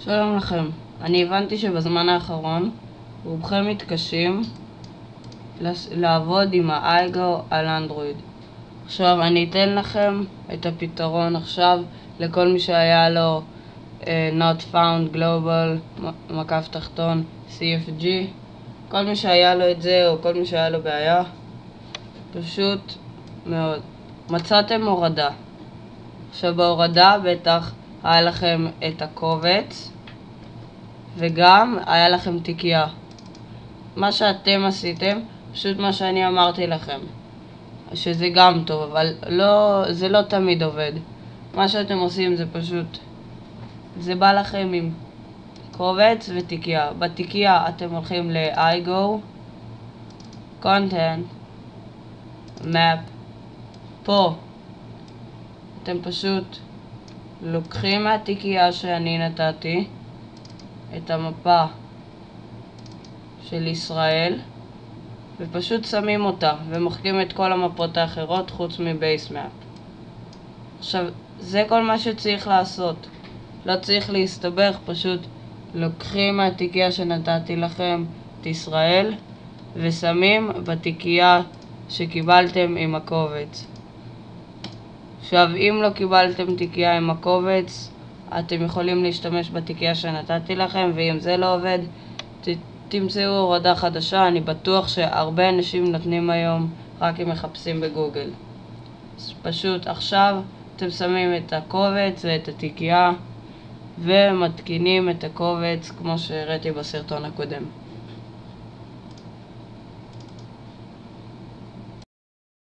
שלום לכם. אני הבנתי שבזמן האחרון רובכם מתקשים לעבוד עם ה-iGo על אנדרואיד. עכשיו אני אתן לכם את הפתרון עכשיו לכל מי שהיה לו not found global מקף תחתון CFG. כל מי שהיה לו את זה או כל מי שהיה לו בעיה, פשוט מאוד. מצאתם הורדה. עכשיו בהורדה בטח היה לכם את הקובץ וגם היה לכם תיקייה. מה שאתם עשיתם, פשוט מה שאני אמרתי לכם, שזה גם טוב, אבל זה לא תמיד עובד. מה שאתם עושים זה פשוט, זה בא לכם עם קובץ ותיקייה. בתיקייה אתם הולכים ל-iGo, Content, Map. פה אתם פשוט לוקחים מהתיקייה שאני נתתי את המפה של ישראל ופשוט שמים אותה ומוחקים את כל המפות האחרות חוץ מבייס מאפ. עכשיו זה כל מה שצריך לעשות, לא צריך להסתבך, פשוט לוקחים מהתיקייה שנתתי לכם את ישראל ושמים בתיקייה שקיבלתם עם הקובץ. עכשיו אם לא קיבלתם תיקייה עם הקובץ, אתם יכולים להשתמש בתיקייה שנתתי לכם, ואם זה לא עובד תמצאו הורדה חדשה. אני בטוח שהרבה אנשים נותנים היום רק אם מחפשים בגוגל. אז פשוט עכשיו אתם שמים את הקובץ ואת התיקייה ומתקינים את הקובץ כמו שהראיתי בסרטון הקודם.